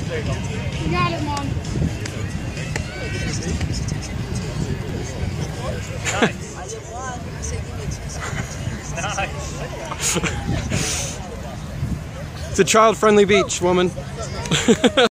You got it, Mom. It's a child-friendly beach, woman.